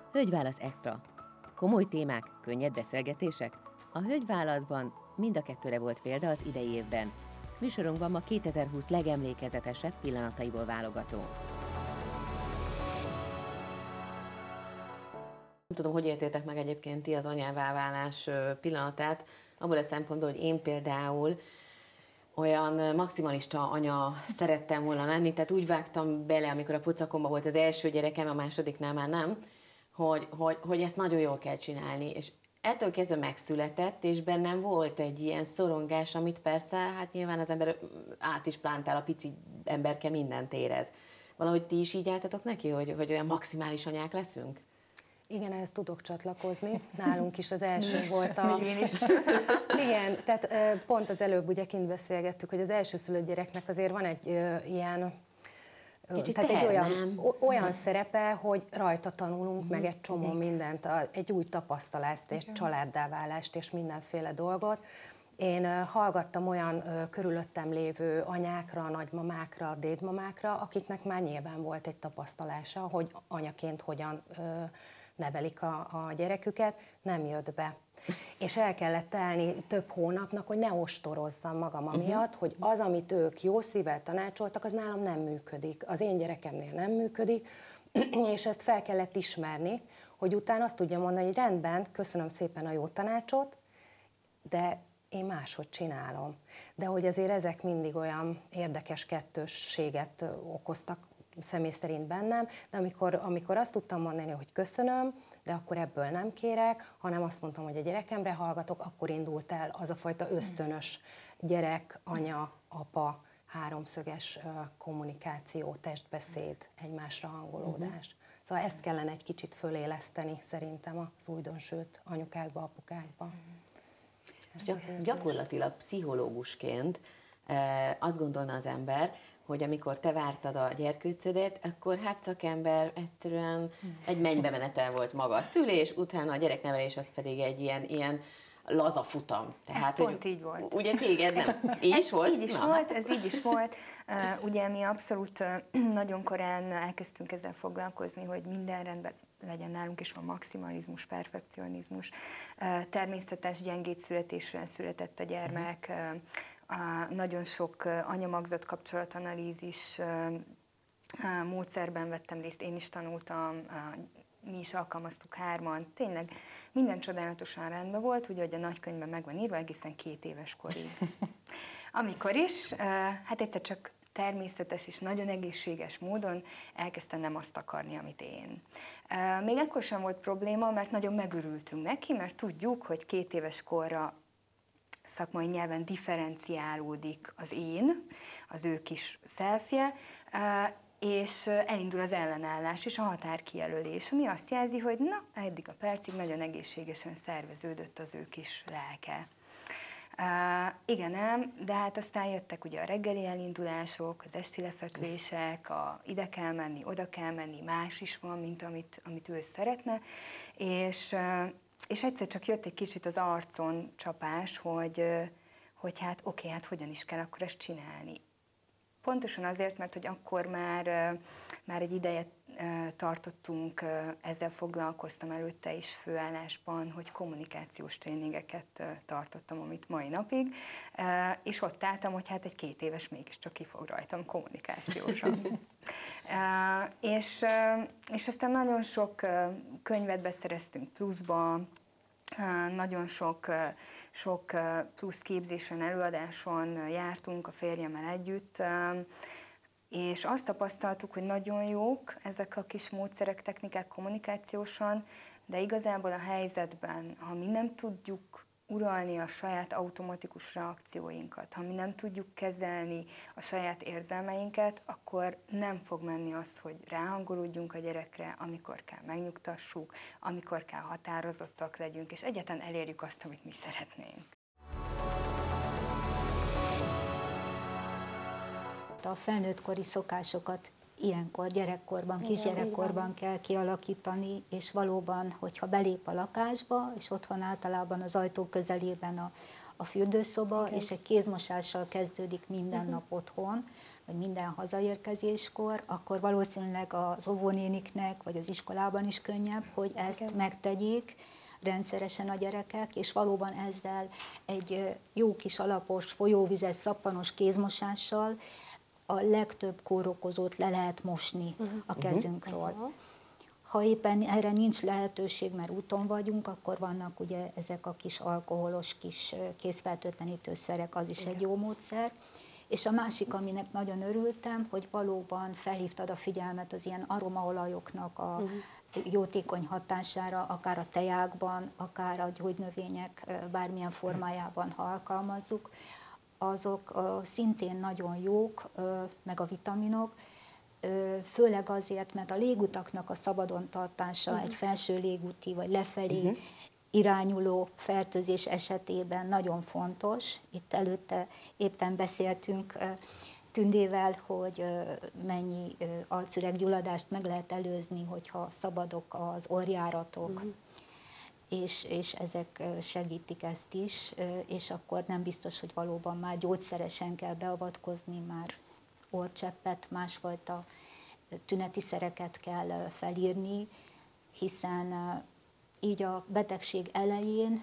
Hölgyválasz Extra. Komoly témák, könnyed beszélgetések? A Hölgyválaszban mind a kettőre volt példa az idei évben. Műsorunkban ma 2020 legemlékezetesebb pillanataiból válogatunk. Nem tudom, hogy értétek meg egyébként ti az anyává válás pillanatát, abból a szempontból, hogy én például olyan maximalista anya szerettem volna lenni, tehát úgy vágtam bele, amikor a pocakomba volt az első gyerekem, a másodiknál már nem, hogy ezt nagyon jól kell csinálni, és ettől kezdve megszületett, és bennem volt egy ilyen szorongás, amit persze, hát nyilván az ember át is plántál, a pici emberke mindent érez. Valahogy ti is így álltatok neki, hogy olyan maximális anyák leszünk? Igen, ehhez tudok csatlakozni. Nálunk is az első volt a... Én is. Igen, tehát pont az előbb ugye kint beszélgettük, hogy az elsőszülött gyereknek azért van egy ilyen... Kicsit tehát teher, egy olyan szerepe, hogy rajta tanulunk meg egy csomó mindent, egy új tapasztalást, és családdá válást, és mindenféle dolgot. Én hallgattam olyan körülöttem lévő anyákra, nagymamákra, dédmamákra, akiknek már nyilván volt egy tapasztalása, hogy anyaként hogyan nevelik a gyereküket, nem jött be. És el kellett telni több hónapnak, hogy ne ostorozzam magam amiatt, hogy az, amit ők jó szívvel tanácsoltak, az nálam nem működik. Az én gyerekemnél nem működik, és ezt fel kellett ismerni, hogy utána azt tudja mondani, hogy rendben, köszönöm szépen a jó tanácsot, de én máshogy csinálom. De hogy azért ezek mindig olyan érdekes kettősséget okoztak személy szerint bennem, de amikor azt tudtam mondani, hogy köszönöm, de akkor ebből nem kérek, hanem azt mondtam, hogy a gyerekemre hallgatok, akkor indult el az a fajta ösztönös gyerek, anya, apa, háromszöges kommunikáció, testbeszéd, egymásra hangolódás. Szóval ezt kellene egy kicsit föléleszteni szerintem az újdonsült anyukákba, apukákba. Gyakorlatilag pszichológusként azt gondolna az ember, hogy amikor te vártad a gyerkőcödet, akkor hát szakember egyszerűen egy mennybe menetel volt maga a szülés, utána a gyereknevelés az pedig egy ilyen laza futam. Tehát, ez pont így volt. Ugye téged nem? Így is volt? Ez így is volt. Ugye mi abszolút nagyon korán elkezdtünk ezzel foglalkozni, hogy minden rendben legyen nálunk, és van maximalizmus, perfekcionizmus. Természetes gyengéd születésre született a gyermek, nagyon sok anya-magzat kapcsolatanalízis módszerben vettem részt, én is tanultam, mi is alkalmaztuk hárman, tényleg minden csodálatosan rendben volt, ugye, hogy a nagykönyvben meg van írva egészen 2 éves korig. Amikor is, hát egyszer csak természetes és nagyon egészséges módon elkezdtem nem azt akarni, amit én. Még ekkor sem volt probléma, mert nagyon megörültünk neki, mert tudjuk, hogy 2 éves korra szakmai nyelven differenciálódik az én, az ő kis szelfje, és elindul az ellenállás és a határkijelölés, ami azt jelzi, hogy na, eddig a percig nagyon egészségesen szerveződött az ő kis lelke. Igen ám, de hát aztán jöttek ugye a reggeli elindulások, az esti lefekvések, ide kell menni, oda kell menni, más is van, mint amit ő szeretne, és egyszer csak jött egy kicsit az arcon csapás, hogy hát oké, hát hogyan is kell akkor ezt csinálni. Pontosan azért, mert hogy akkor már egy ideje tartottunk, ezzel foglalkoztam előtte is főállásban, hogy kommunikációs tréningeket tartottam, amit mai napig, és ott álltam, hogy hát egy 2 éves mégiscsak ki fog rajtam kommunikációsan. És aztán nagyon sok könyvet beszereztünk pluszba, nagyon sok plusz képzésen, előadáson jártunk a férjemmel együtt, és azt tapasztaltuk, hogy nagyon jók ezek a kis módszerek, technikák kommunikációsan, de igazából a helyzetben, ha mi nem tudjuk uralni a saját automatikus reakcióinkat, ha mi nem tudjuk kezelni a saját érzelmeinket, akkor nem fog menni az, hogy ráhangolódjunk a gyerekre, amikor kell megnyugtassuk, amikor kell határozottak legyünk, és egyáltalán elérjük azt, amit mi szeretnénk. A felnőttkori szokásokat ilyenkor, gyerekkorban, kisgyerekkorban kell kialakítani, és valóban, hogyha belép a lakásba, és otthon általában az ajtó közelében a fürdőszoba, és egy kézmosással kezdődik minden nap otthon, vagy minden hazaérkezéskor, akkor valószínűleg az óvónéniknek, vagy az iskolában is könnyebb, hogy ezt megtegyék rendszeresen a gyerekek, és valóban ezzel egy jó kis alapos, folyóvizes, szappanos kézmosással a legtöbb kórokozót le lehet mosni a kezünkről. Ha éppen erre nincs lehetőség, mert úton vagyunk, akkor vannak ugye ezek a kis alkoholos, kis kézfertőtlenítőszerek, az is egy jó módszer. És a másik, aminek nagyon örültem, hogy valóban felhívtad a figyelmet az ilyen aromaolajoknak a jótékony hatására, akár a tejákban, akár a gyógynövények bármilyen formájában, ha alkalmazzuk, azok szintén nagyon jók, meg a vitaminok, főleg azért, mert a légutaknak a szabadon tartása egy felső légúti vagy lefelé irányuló fertőzés esetében nagyon fontos. Itt előtte éppen beszéltünk Tündével, hogy mennyi arcüreggyulladást meg lehet előzni, hogyha szabadok az orrjáratok, és ezek segítik ezt is, és akkor nem biztos, hogy valóban már gyógyszeresen kell beavatkozni, már orrcseppet, másfajta tüneti szereket kell felírni, hiszen így a betegség elején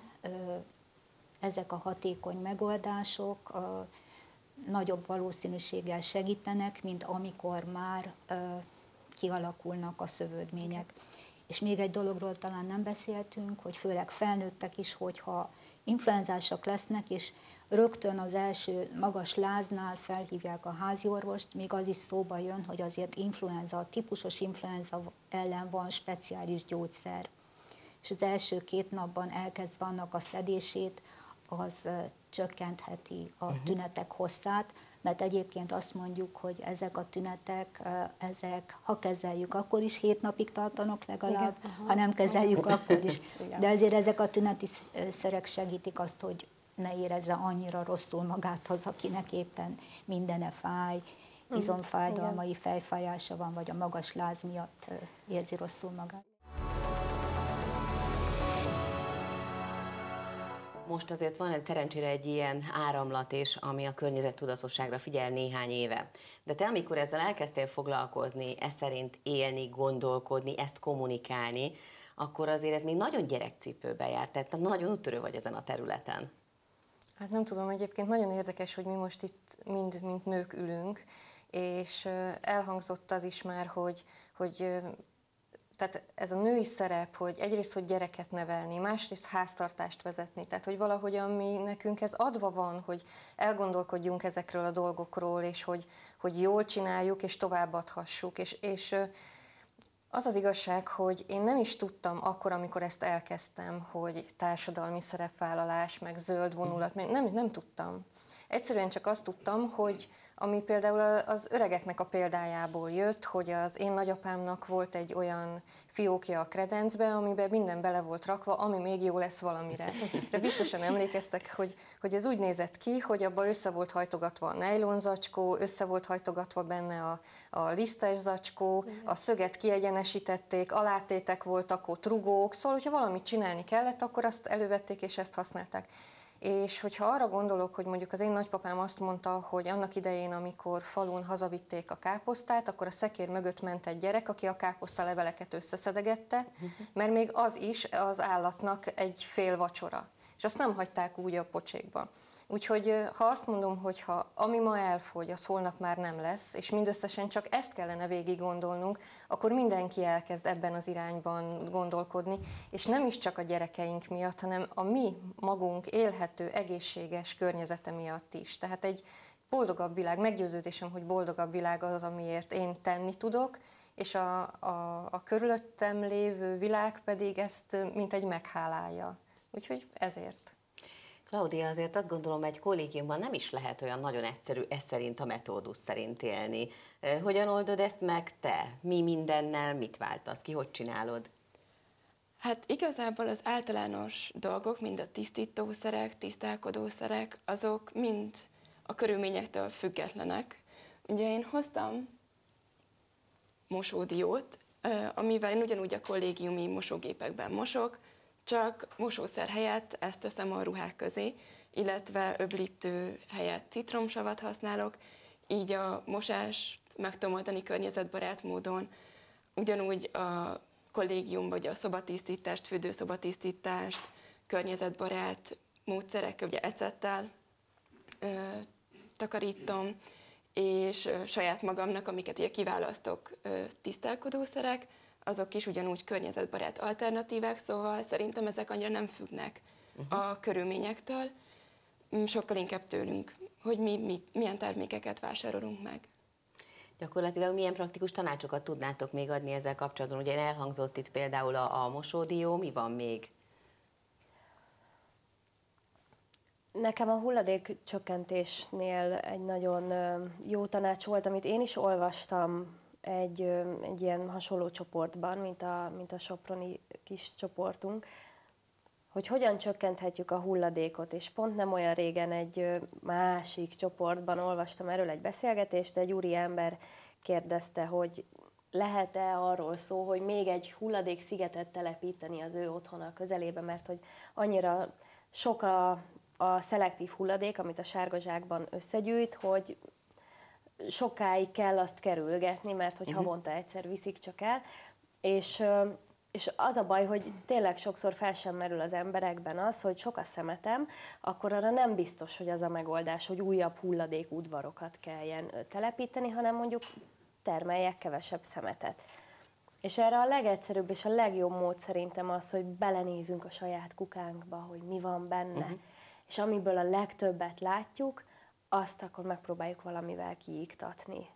ezek a hatékony megoldások nagyobb valószínűséggel segítenek, mint amikor már kialakulnak a szövődmények. És még egy dologról talán nem beszéltünk, hogy főleg felnőttek is, hogyha influenzásak lesznek, és rögtön az első magas láznál felhívják a háziorvost, még az is szóba jön, hogy azért influenza, típusos influenza ellen van speciális gyógyszer. És az első 2 napban elkezdve annak a szedését, az csökkentheti a tünetek hosszát, mert egyébként azt mondjuk, hogy ezek a tünetek, ezek, ha kezeljük, akkor is 7 napig tartanak legalább, ha nem kezeljük, akkor is. De ezért ezek a tüneti szerek segítik azt, hogy ne érezze annyira rosszul magát az, akinek éppen mindene fáj, izomfájdalmai, fejfájása van, vagy a magas láz miatt érzi rosszul magát. Most azért van szerencsére egy ilyen áramlat is, ami a környezettudatosságra figyel néhány éve. De te, amikor ezzel elkezdtél foglalkozni, ez szerint élni, gondolkodni, ezt kommunikálni, akkor azért ez még nagyon gyerekcipőbe járt, tehát nagyon úttörő vagy ezen a területen. Hát nem tudom, egyébként nagyon érdekes, hogy mi most itt mind, mint nők ülünk, és elhangzott az is már, hogy tehát ez a női szerep, hogy egyrészt, hogy gyereket nevelni, másrészt háztartást vezetni, tehát hogy valahogy ami nekünk ez adva van, hogy elgondolkodjunk ezekről a dolgokról, és hogy jól csináljuk, és továbbadhassuk, és az az igazság, hogy én nem is tudtam akkor, amikor ezt elkezdtem, hogy társadalmi szerepvállalás, meg zöld vonulat, nem tudtam. Egyszerűen csak azt tudtam, hogy ami például az öregeknek a példájából jött, hogy az én nagyapámnak volt egy olyan fiókja a kredencbe, amiben minden bele volt rakva, ami még jó lesz valamire. De biztosan emlékeztek, hogy ez úgy nézett ki, hogy abba össze volt hajtogatva a nejlonzacskó, össze volt hajtogatva benne a lisztes zacskó, a szöget kiegyenesítették, alátétek voltak, ott rugók, szóval, hogyha valamit csinálni kellett, akkor azt elővették és ezt használták. És hogyha arra gondolok, hogy mondjuk az én nagypapám azt mondta, hogy annak idején, amikor falun hazavitték a káposztát, akkor a szekér mögött ment egy gyerek, aki a káposztaleveleket összeszedegette, mert még az is az állatnak egy fél vacsora. És azt nem hagyták úgy a pocsékba. Úgyhogy ha azt mondom, hogy ha ami ma elfogy, az holnap már nem lesz, és mindösszesen csak ezt kellene végig gondolnunk, akkor mindenki elkezd ebben az irányban gondolkodni, és nem is csak a gyerekeink miatt, hanem a mi magunk élhető, egészséges környezete miatt is. Tehát egy boldogabb világ, meggyőződésem, hogy boldogabb világ az, amiért én tenni tudok, és a körülöttem lévő világ pedig ezt mintegy meghálálja. Úgyhogy ezért. Klaudia, azért azt gondolom, egy kollégiumban nem is lehet olyan nagyon egyszerű ez szerint, a metódus szerint élni. Hogyan oldod ezt meg te? Mi mindennel mit váltasz ki? Hogy csinálod? Hát igazából az általános dolgok, mind a tisztítószerek, tisztálkodószerek, azok mind a körülményektől függetlenek. Ugye én hoztam mosódiót, amivel én ugyanúgy a kollégiumi mosógépekben mosok, csak mosószer helyett ezt teszem a ruhák közé, illetve öblítő helyett citromsavat használok, így a mosást meg tudom oldani környezetbarát módon. Ugyanúgy a kollégium vagy a szobatisztítást, fürdőszobatisztítást környezetbarát módszerek, ugye ecettel takarítom, és saját magamnak, amiket ugye kiválasztok, tisztálkodószerek, azok is ugyanúgy környezetbarát alternatívák, szóval szerintem ezek annyira nem függnek a körülményektől, sokkal inkább tőlünk, hogy milyen termékeket vásárolunk meg. Gyakorlatilag milyen praktikus tanácsokat tudnátok még adni ezzel kapcsolatban? Ugye elhangzott itt például a mosódió, mi van még? Nekem a hulladékcsökkentésnél egy nagyon jó tanács volt, amit én is olvastam egy ilyen hasonló csoportban, mint a soproni kis csoportunk, hogy hogyan csökkenthetjük a hulladékot, és pont nem olyan régen egy másik csoportban olvastam erről egy beszélgetést, egy úriember kérdezte, hogy lehet-e arról szó, hogy még egy hulladékszigetet telepíteni az ő otthona közelébe, mert hogy annyira sok a szelektív hulladék, amit a sárga zsákban összegyűjt, hogy sokáig kell azt kerülgetni, mert hogy havonta egyszer viszik csak el, és az a baj, hogy tényleg sokszor fel sem merül az emberekben az, hogy sok a szemetem, akkor arra nem biztos, hogy az a megoldás, hogy újabb hulladékudvarokat kelljen telepíteni, hanem mondjuk termeljek kevesebb szemetet. És erre a legegyszerűbb és a legjobb mód szerintem az, hogy belenézünk a saját kukánkba, hogy mi van benne. És amiből a legtöbbet látjuk, azt akkor megpróbáljuk valamivel kiiktatni.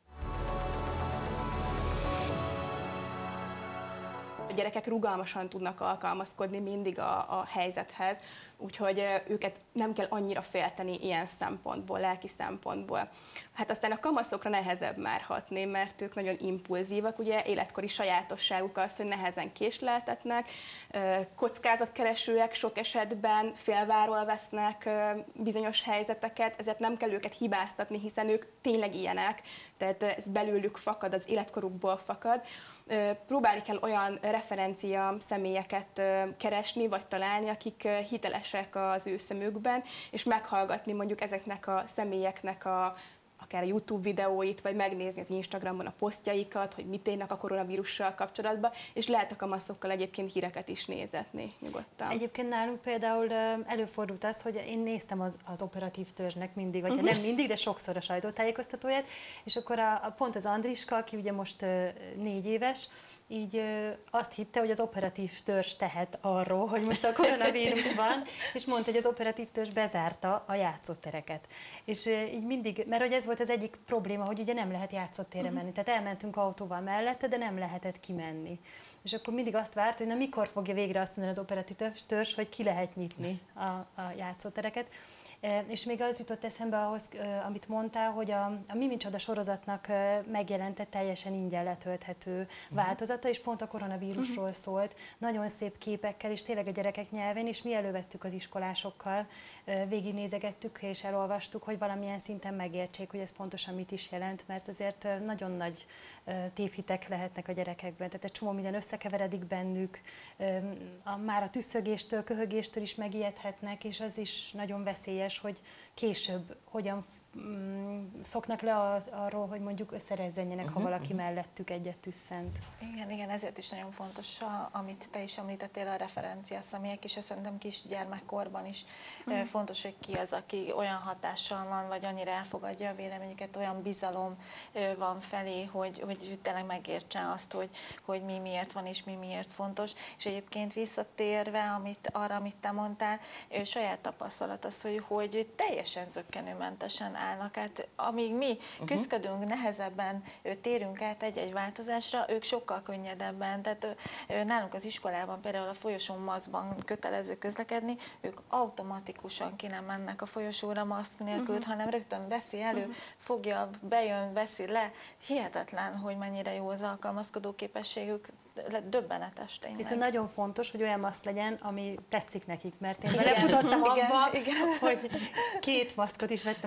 A gyerekek rugalmasan tudnak alkalmazkodni mindig a helyzethez, úgyhogy őket nem kell annyira félteni ilyen szempontból, lelki szempontból. Hát aztán a kamaszokra nehezebb már hatni, mert ők nagyon impulzívak, ugye életkori sajátosságuk az, hogy nehezen késleltetnek, kockázatkeresőek sok esetben, félváról vesznek bizonyos helyzeteket, ezért nem kell őket hibáztatni, hiszen ők tényleg ilyenek, tehát ez belőlük fakad, az életkorukból fakad. Próbálni kell olyan referencia személyeket keresni, vagy találni, akik hitelesek az ő szemükben, és meghallgatni mondjuk ezeknek a személyeknek akár a YouTube videóit, vagy megnézni az Instagramon a posztjaikat, hogy mit élnek a koronavírussal kapcsolatban, és lehet a kamaszokkal egyébként híreket is nézetni nyugodtan. Egyébként nálunk például előfordult az, hogy én néztem az operatív törzsnek mindig, vagy nem mindig, de sokszor a sajtótájékoztatóját, és akkor pont az Andriska, aki ugye most 4 éves, így azt hitte, hogy az operatív törzs tehet arról, hogy most a koronavírus van, és mondta, hogy az operatív törzs bezárta a játszótereket. És így mindig, mert hogy ez volt az egyik probléma, hogy ugye nem lehet játszótérre menni. Tehát elmentünk autóval mellette, de nem lehetett kimenni. És akkor mindig azt várt, hogy na mikor fogja végre azt mondani az operatív törzs, hogy ki lehet nyitni a játszótereket. És még az jutott eszembe ahhoz, amit mondtál, hogy a Mi Micsoda sorozatnak megjelent egy teljesen ingyen letölthető változata, és pont a koronavírusról szólt, nagyon szép képekkel, és tényleg a gyerekek nyelvén, és mi elővettük az iskolásokkal, végignézegettük és elolvastuk, hogy valamilyen szinten megértsék, hogy ez pontosan mit is jelent, mert azért nagyon nagy tévhitek lehetnek a gyerekekben, tehát egy csomó minden összekeveredik bennük, már a tüsszögéstől, köhögéstől is megijedhetnek, és az is nagyon veszélyes, hogy később hogyan szoknak le arról, hogy mondjuk összerezzenjenek, ha valaki mellettük egyet tüsszent. Igen, ezért is nagyon fontos, amit te is említettél, a referencia személyek, és szerintem kisgyermekkorban is fontos, hogy ki az, aki olyan hatással van, vagy annyira elfogadja a véleményüket, olyan bizalom van felé, hogy tényleg megértse azt, hogy mi miért van, és mi miért fontos. És egyébként visszatérve amit te mondtál, saját tapasztalat az, hogy teljesen zökkenőmentesen állnak. Hát amíg mi küzdködünk, nehezebben térünk át egy-egy változásra, ők sokkal könnyedebben. Tehát nálunk az iskolában például a folyosón maszkban kötelező közlekedni, ők automatikusan ki nem mennek a folyosóra maszk nélkül, hanem rögtön veszi elő, fogja, bejön, veszi le. Hihetetlen, hogy mennyire jó az alkalmazkodó képességük, döbbenetes tényleg. Viszont nagyon fontos, hogy olyan maszk legyen, ami tetszik nekik, mert én belefutottam abba, hogy 2 maszkot is vettem a kislányomnak,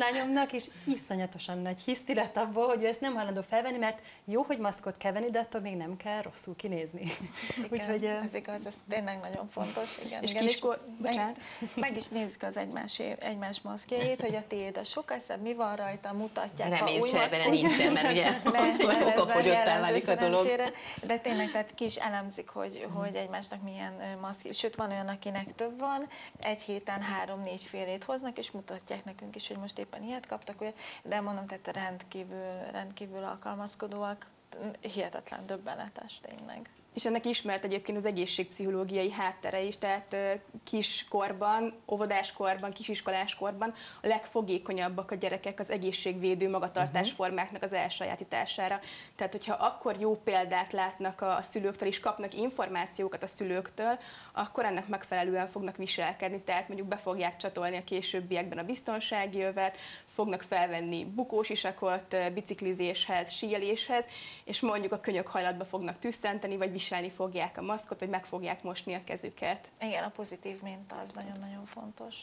kislányomnak, és iszonyatosan nagy hiszti lett abból, hogy ő ezt nem hajlandó felvenni, mert jó, hogy maszkot kell venni, de attól még nem kell rosszul kinézni. Igen, Úgyhogy, ez igaz, ez tényleg nagyon fontos. Igen, és igen, kiskor, meg is nézik az egymás maszkjait, hogy a tiéd a sokkal szebb, mi van rajta, mutatják Reméljük, a új cserébe maszkot. nincsen, mert ugye okafogyottá válik a dolog. De tényleg, tehát ki is elemzik, hogy egymásnak milyen maszk. Sőt, van olyan, akinek több van, egy héten 3-4 félét hoznak, és mutatják nekünk is, hogy most éppen ilyet kaptak, de mondom, tehát rendkívül alkalmazkodóak, hihetetlen, döbbenetes tényleg. És ennek ismert egyébként az egészségpszichológiai háttere is, tehát kiskorban, óvodáskorban, kisiskoláskorban a legfogékonyabbak a gyerekek az egészségvédő magatartásformáknak az elsajátítására. Tehát, hogyha akkor jó példát látnak a szülőktől, és kapnak információkat a szülőktől, akkor ennek megfelelően fognak viselkedni, tehát mondjuk be fogják csatolni a későbbiekben a biztonsági övet, fognak felvenni bukósisakot biciklizéshez, síeléshez, és mondjuk a könyökhajlatba fognak tüsszenteni, vagy viselni fogják a maszkot, vagy meg fogják mosni a kezüket. Igen, a pozitív minta az nagyon-nagyon fontos.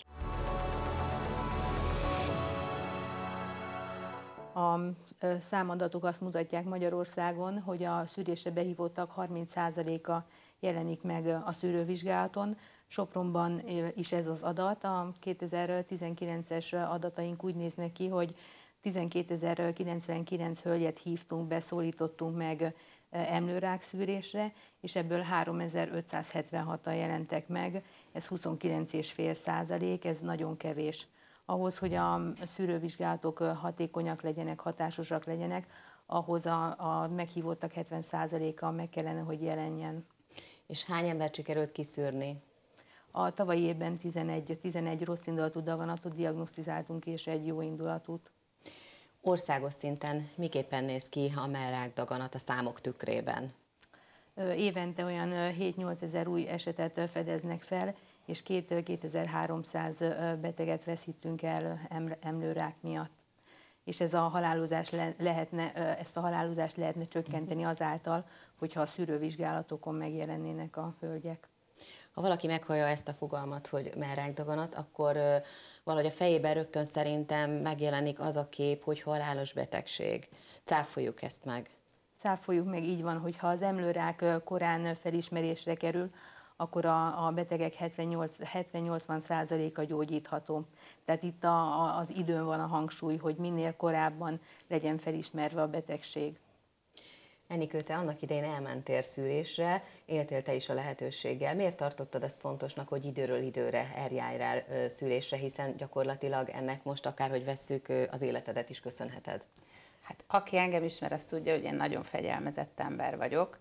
A számadatok azt mutatják Magyarországon, hogy a szűrésre behívottak 30%-a jelenik meg a szűrővizsgálaton. Sopronban is ez az adat. A 2019-es adataink úgy néznek ki, hogy 12.099 hölgyet hívtunk be, szólítottunk meg emlőrák szűrésre, és ebből 3.576-an jelentek meg, ez 29,5%, ez nagyon kevés. Ahhoz, hogy a szűrővizsgálatok hatékonyak legyenek, hatásosak legyenek, ahhoz a meghívottak 70%-a meg kellene, hogy jelenjen. És hány embert sikerült kiszűrni? A tavalyi évben 11 rossz indulatú daganatot diagnosztizáltunk, és egy jó indulatút. Országos szinten miképpen néz ki a mellrák daganat a számok tükrében? Évente olyan 7-8 ezer új esetet fedeznek fel, és 2300 beteget veszítünk el emlőrák miatt. És ez a halálozás ezt a halálozást lehetne csökkenteni azáltal, hogyha a szűrővizsgálatokon megjelennének a hölgyek. Ha valaki meghallja ezt a fogalmat, hogy mellrákdaganat, akkor valahogy a fejében rögtön szerintem megjelenik az a kép, hogy halálos betegség. Cáfoljuk ezt meg. Cáfoljuk meg, így van, hogyha az emlőrák korán felismerésre kerül, akkor a betegek 70-80%-a gyógyítható. Tehát itt az időn van a hangsúly, hogy minél korábban legyen felismerve a betegség. Enikő, te annak idején elmentél szűrésre, éltél te is a lehetőséggel. Miért tartottad ezt fontosnak, hogy időről időre eljárj rá szűrésre, hiszen gyakorlatilag ennek most akárhogy vesszük, az életedet is köszönheted? Hát aki engem ismer, azt tudja, hogy én nagyon fegyelmezett ember vagyok.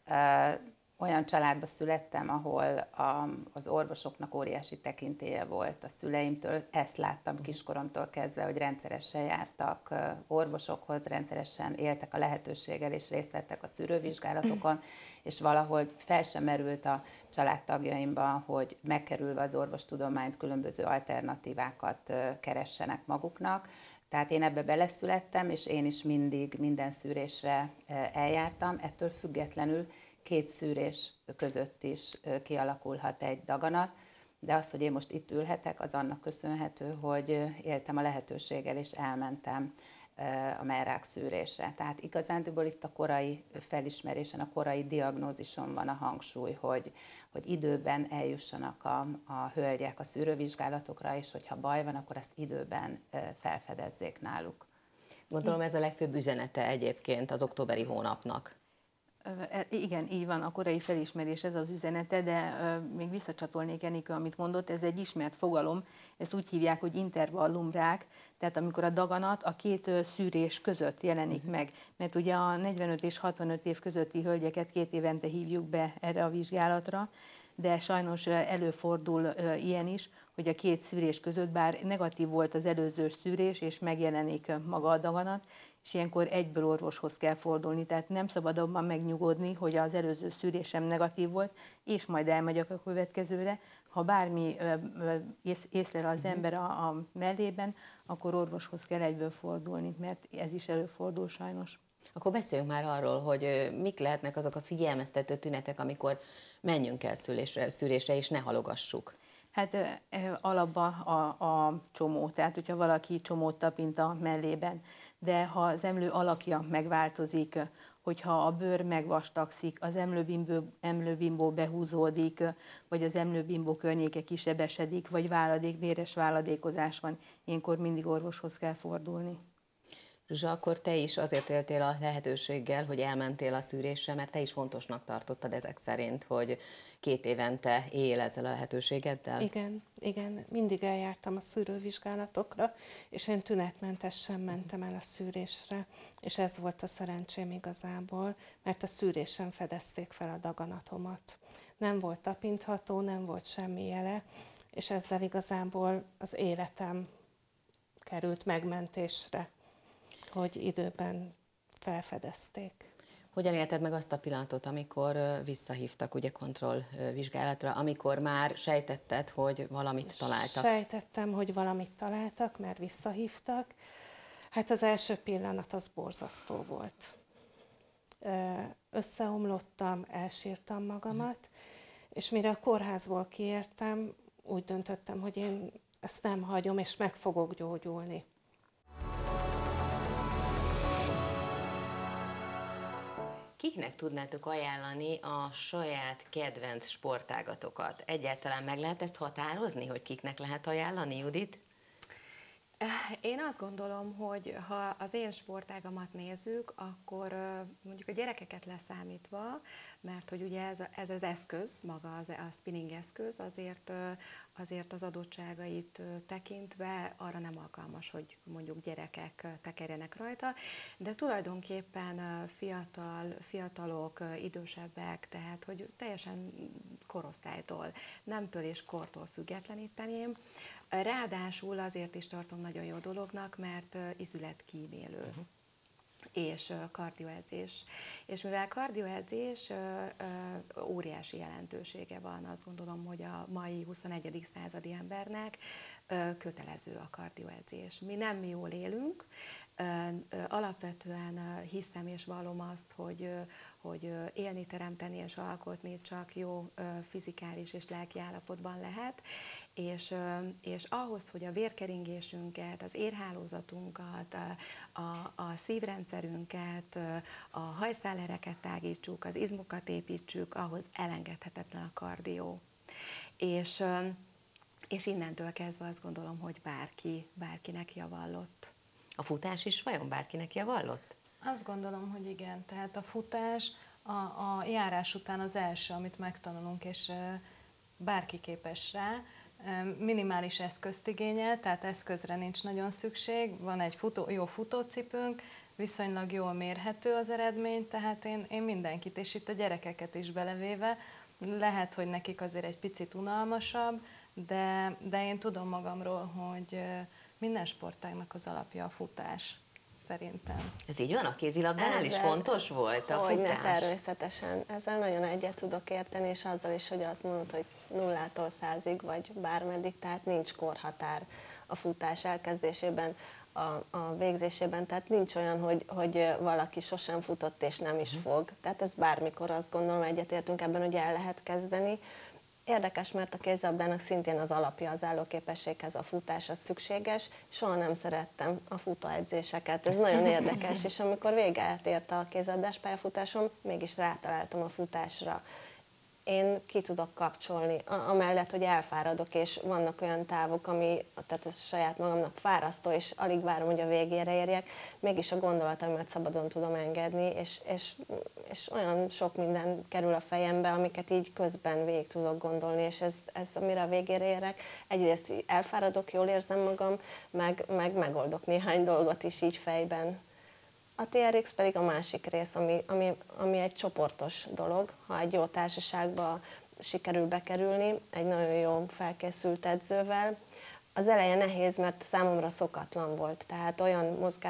Olyan családba születtem, ahol az orvosoknak óriási tekintélye volt a szüleimtől. Ezt láttam kiskoromtól kezdve, hogy rendszeresen jártak orvosokhoz, rendszeresen éltek a lehetőséggel és részt vettek a szűrővizsgálatokon, és valahogy fel sem merült a családtagjaimban, hogy megkerülve az orvostudományt különböző alternatívákat keressenek maguknak. Tehát én ebbe beleszülettem, és én is mindig minden szűrésre eljártam, ettől függetlenül 2 szűrés között is kialakulhat egy daganat, de az, hogy én most itt ülhetek, az annak köszönhető, hogy éltem a lehetőséggel, és elmentem a mellrák szűrésre. Tehát igazándiból itt a korai felismerésen, a korai diagnózison van a hangsúly, hogy időben eljussanak a hölgyek a szűrővizsgálatokra, és hogyha baj van, akkor ezt időben felfedezzék náluk. Gondolom ez a legfőbb üzenete egyébként az októberi hónapnak. Igen, így van, a korai felismerés ez az üzenete, de még visszacsatolnék Enikő, amit mondott, ez egy ismert fogalom, ezt úgy hívják, hogy intervallumrák, tehát amikor a daganat a 2 szűrés között jelenik meg, mert ugye a 45 és 65 év közötti hölgyeket 2 évente hívjuk be erre a vizsgálatra, de sajnos előfordul ilyen is, hogy a 2 szűrés között, bár negatív volt az előző szűrés, és megjelenik maga a daganat, és ilyenkor egyből orvoshoz kell fordulni, tehát nem szabad abban megnyugodni, hogy az előző szűrésem negatív volt, és majd elmegyek a következőre. Ha bármi észlel az ember a mellében, akkor orvoshoz kell egyből fordulni, mert ez is előfordul sajnos. Akkor beszéljünk már arról, hogy mik lehetnek azok a figyelmeztető tünetek, amikor menjünk el szűrésre, és ne halogassuk. Hát alapban a csomó, tehát hogyha valaki csomót tapint a mellében, de ha az emlő alakja megváltozik, hogyha a bőr megvastagszik, az emlőbimbó behúzódik, vagy az emlőbimbó környéke kisebesedik, vagy véres váladékozás van, ilyenkor mindig orvoshoz kell fordulni. Zsuzsa, akkor te is azért éltél a lehetőséggel, hogy elmentél a szűrésre, mert te is fontosnak tartottad ezek szerint, hogy 2 évente él ezzel a lehetőségeddel? Igen, mindig eljártam a szűrővizsgálatokra, és én tünetmentesen mentem el a szűrésre, és ez volt a szerencsém igazából, mert a szűrésen fedezték fel a daganatomat. Nem volt tapintható, nem volt semmi jele, és ezzel igazából az életem került megmentésre, hogy időben felfedezték. Hogyan élted meg azt a pillanatot, amikor visszahívtak ugye kontrollvizsgálatra, amikor már sejtetted, hogy valamit találtak? Sejtettem, hogy valamit találtak, mert visszahívtak. Hát az első pillanat az borzasztó volt. Összeomlottam, elsírtam magamat, és mire a kórházból kiértem, úgy döntöttem, hogy én ezt nem hagyom, és meg fogok gyógyulni. Kiknek tudnátok ajánlani a saját kedvenc sportágatokat? Egyáltalán meg lehet ezt határozni, hogy kiknek lehet ajánlani, Judit? Én azt gondolom, hogy ha az én sportágamat nézzük, akkor mondjuk a gyerekeket leszámítva, mert hogy ugye ez az eszköz, maga a spinning eszköz, azért az adottságait tekintve arra nem alkalmas, hogy mondjuk gyerekek tekerjenek rajta, de tulajdonképpen fiatalok, idősebbek, tehát hogy teljesen korosztálytól, nemtől és kortól függetleníteném. Ráadásul azért is tartom nagyon jó dolognak, mert izületkímélő. És kardioedzés. És mivel kardioedzés óriási jelentősége van, azt gondolom, hogy a mai 21. századi embernek kötelező a kardioedzés. Mi nem jól élünk, alapvetően hiszem és vallom azt, hogy élni, teremteni és alkotni csak jó fizikális és lelki állapotban lehet, és ahhoz, hogy a vérkeringésünket, az érhálózatunkat, a szívrendszerünket, a hajszálereket tágítsuk, az izmokat építsük, ahhoz elengedhetetlen a kardió. És innentől kezdve azt gondolom, hogy bárkinek javallott. A futás is vajon bárkinek javallott? Azt gondolom, hogy igen. Tehát a futás a járás után az első, amit megtanulunk, és bárki képes rá. Minimális eszközt igényel, tehát eszközre nincs nagyon szükség. Van egy jó futócipőnk, viszonylag jól mérhető az eredmény, tehát én mindenkit, és itt a gyerekeket is belevéve, lehet, hogy nekik azért egy picit unalmasabb, de én tudom magamról, hogy minden sportágnak az alapja a futás, szerintem. Ez így van? A kézilabdánál is fontos volt a futás? Hogyne, természetesen. Ezzel nagyon egyet tudok érteni, és azzal is, hogy azt mondod, hogy 0-tól 100-ig, vagy bármeddig, tehát nincs korhatár a futás elkezdésében, a végzésében, tehát nincs olyan, hogy valaki sosem futott és nem is fog. Tehát ez bármikor, azt gondolom, egyetértünk ebben, hogy el lehet kezdeni. Érdekes, mert a kézilabdának szintén az alapja az állóképességhez, a futás az szükséges. Soha nem szerettem a futóedzéseket, ez nagyon érdekes, és amikor véget ért a kézilabdás pályafutásom, mégis rátaláltam a futásra. Én ki tudok kapcsolni, amellett, hogy elfáradok, és vannak olyan távok, tehát ez saját magamnak fárasztó, és alig várom, hogy a végére érjek, mégis a gondolataimat szabadon tudom engedni, és olyan sok minden kerül a fejembe, amiket így közben végig tudok gondolni, és ez amire a végére érek, egyrészt elfáradok, jól érzem magam, meg megoldok néhány dolgot is így fejben. A TRX pedig a másik rész, ami egy csoportos dolog, ha egy jó társaságba sikerül bekerülni, egy nagyon jó felkészült edzővel. Az eleje nehéz, mert számomra szokatlan volt, tehát olyan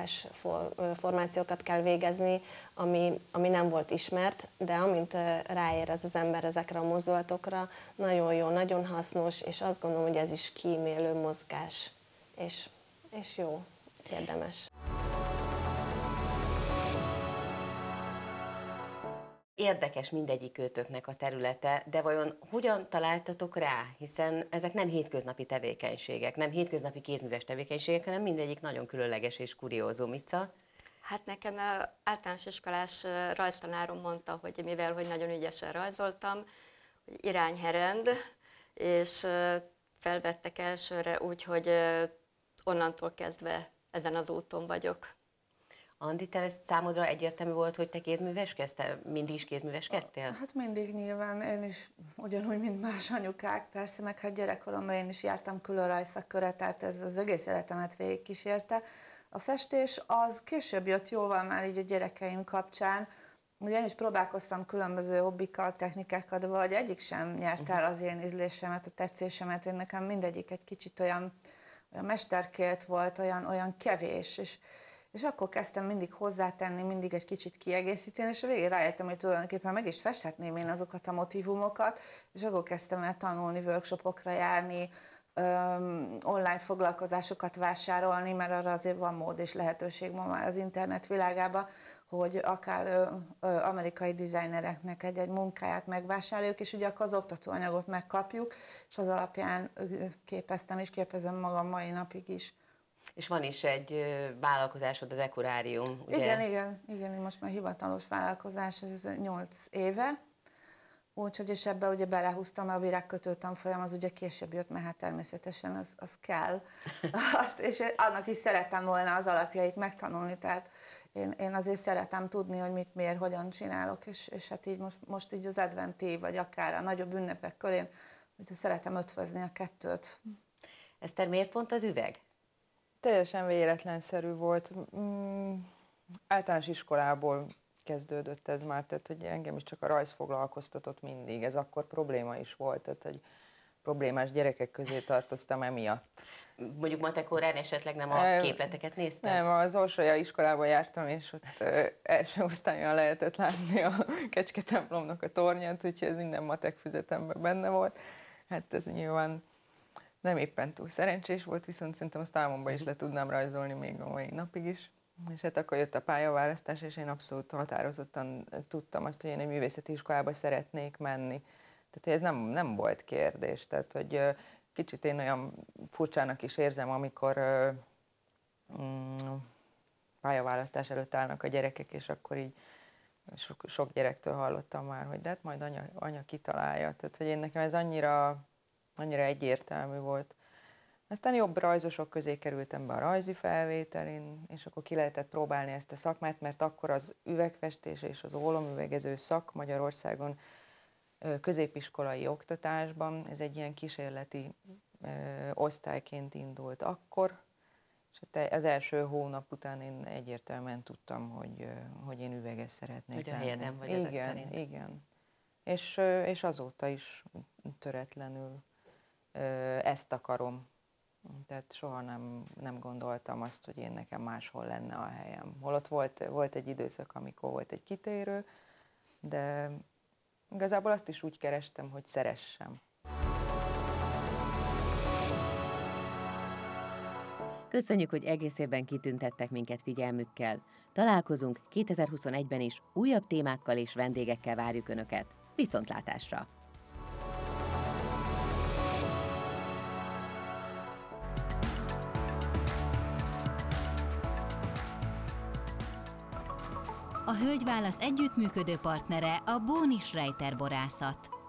mozgásformációkat kell végezni, ami nem volt ismert, de amint ráér az ember ezekre a mozdulatokra, nagyon jó, nagyon hasznos, és azt gondolom, hogy ez is kímélő mozgás, és jó, érdemes. érdekes mindegyik őtöknek a területe, de vajon hogyan találtatok rá? Hiszen ezek nem hétköznapi tevékenységek, nem hétköznapi kézműves tevékenységek, hanem mindegyik nagyon különleges és kuriózum. Ica? Hát nekem általános iskolás rajztanárom mondta, hogy mivel hogy nagyon ügyesen rajzoltam, hogy irányherend, és felvettek elsőre, úgyhogy onnantól kezdve ezen az úton vagyok. Andi, te ez számodra egyértelmű volt, hogy te kézműveskedsz? Te mindig is kézműveskedtél? Hát mindig nyilván, én is ugyanúgy, mint más anyukák, persze, meg hát gyerekkoromban én is jártam külön rajzszakköre, tehát ez az egész életemet végigkísérte. A festés az később jött jóval már így a gyerekeim kapcsán. Ugye én is próbálkoztam különböző hobbikkal, technikákat, vagy egyik sem nyert el az én ízlésemet, a tetszésemet. Én nekem mindegyik egy kicsit olyan mesterkélt volt, olyan kevés, és akkor kezdtem mindig hozzátenni, mindig egy kicsit kiegészíteni, és a végén rájöttem, hogy tulajdonképpen meg is festhetném én azokat a motívumokat, és akkor kezdtem el tanulni, workshopokra járni, online foglalkozásokat vásárolni, mert arra azért van mód és lehetőség ma már az internet világában, hogy akár amerikai designereknek egy munkáját megvásároljuk, és ugye akkor az oktatóanyagot megkapjuk, és az alapján képeztem és képezem magam mai napig is. És van is egy vállalkozásod, az Ekurárium, ugye? Igen, most már hivatalos vállalkozás, ez 8 éve. Úgyhogy és ebbe ugye belehúztam, a virágkötő tanfolyam, az ugye később jött, mert hát természetesen az kell. És annak is szerettem volna az alapjait megtanulni, tehát én azért szeretem tudni, hogy mit, miért, hogyan csinálok, és hát így most így az adventi, vagy akár a nagyobb ünnepek körén, úgyhogy szeretem ötvözni a kettőt. Eszter, miért pont az üveg? Teljesen véletlenszerű volt. Általános iskolából kezdődött ez már, tehát hogy engem is csak a rajz foglalkoztatott mindig. Ez akkor probléma is volt, tehát hogy problémás gyerekek közé tartoztam emiatt. Mondjuk matek órán esetleg nem a képleteket néztem? Nem, az Orsolya iskolában jártam, és ott első osztályon lehetett látni a Kecske templomnak a tornyát, úgyhogy ez minden matek füzetemben benne volt. Hát ez nyilván nem éppen túl szerencsés volt, viszont szerintem azt álmomban is le tudnám rajzolni még a mai napig is. És hát akkor jött a pályaválasztás, és én abszolút határozottan tudtam azt, hogy én egy művészeti iskolába szeretnék menni. Tehát, hogy ez nem volt kérdés. Tehát, hogy kicsit én olyan furcsának is érzem, amikor pályaválasztás előtt állnak a gyerekek, és akkor így sok gyerektől hallottam már, hogy de hát majd anya kitalálja. Tehát, hogy én nekem ez annyira egyértelmű volt. Aztán jobb rajzosok közé kerültem be a rajzi felvételin, és akkor ki lehetett próbálni ezt a szakmát, mert akkor az üvegfestés és az ólomüvegező szak Magyarországon középiskolai oktatásban, ez egy ilyen kísérleti osztályként indult akkor, és az első hónap után én egyértelműen tudtam, hogy én üveges szeretnék lenni. Hogy a helyeden vagy ezek szerint. Igen. És azóta is töretlenül ezt akarom. Tehát soha nem gondoltam azt, hogy én nekem máshol lenne a helyem. Holott volt egy időszak, amikor volt egy kitérő, de igazából azt is úgy kerestem, hogy szeressem. Köszönjük, hogy egész évben kitüntettek minket figyelmükkel. Találkozunk 2021-ben is, újabb témákkal és vendégekkel várjuk Önöket. Viszontlátásra! A Hölgyválasz együttműködő partnere a Bónis Rejter Borászat.